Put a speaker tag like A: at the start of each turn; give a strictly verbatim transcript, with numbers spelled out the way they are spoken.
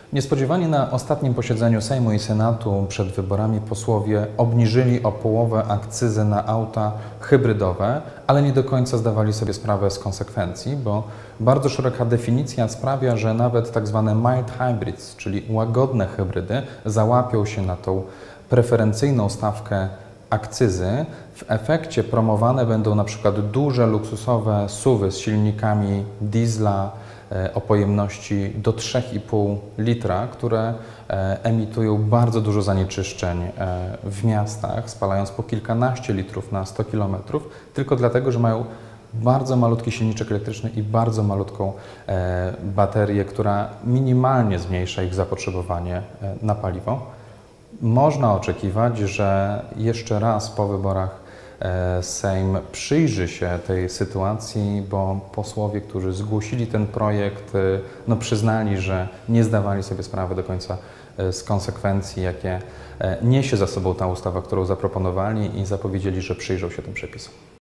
A: Niespodziewanie na ostatnim posiedzeniu Sejmu i Senatu przed wyborami posłowie obniżyli o połowę akcyzę na auta hybrydowe, ale nie do końca zdawali sobie sprawę z konsekwencji, bo bardzo szeroka definicja sprawia, że nawet tak zwane mild hybrids, czyli łagodne hybrydy, załapią się na tą preferencyjną stawkę akcyzy. W efekcie promowane będą na przykład duże, luksusowe suwy z silnikami diesla o pojemności do trzy i pół litra, które emitują bardzo dużo zanieczyszczeń w miastach, spalając po kilkanaście litrów na sto kilometrów, tylko dlatego, że mają bardzo malutki silniczek elektryczny i bardzo malutką baterię, która minimalnie zmniejsza ich zapotrzebowanie na paliwo. Można oczekiwać, że jeszcze raz po wyborach Sejm przyjrzy się tej sytuacji, bo posłowie, którzy zgłosili ten projekt, no przyznali, że nie zdawali sobie sprawy do końca z konsekwencji, jakie niesie za sobą ta ustawa, którą zaproponowali, i zapowiedzieli, że przyjrzą się tym przepisom.